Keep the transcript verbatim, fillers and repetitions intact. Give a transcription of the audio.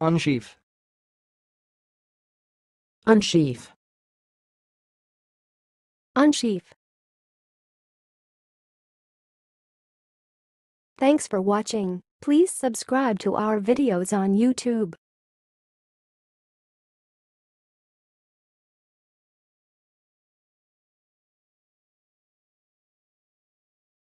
unsheaf, unsheaf, unsheaf. Thanks for watching. Please subscribe to our videos on YouTube.